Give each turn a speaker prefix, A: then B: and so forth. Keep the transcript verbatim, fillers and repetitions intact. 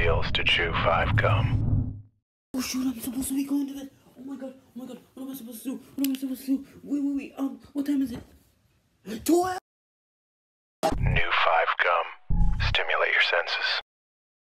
A: feels to chew five gum.
B: Oh shoot, I'm supposed to be going to bed. Oh my god, oh my god, what am I supposed to do? What am I supposed to do? Wait, wait, wait, um, what time is it? twelve!
A: New five gum. Stimulate your senses.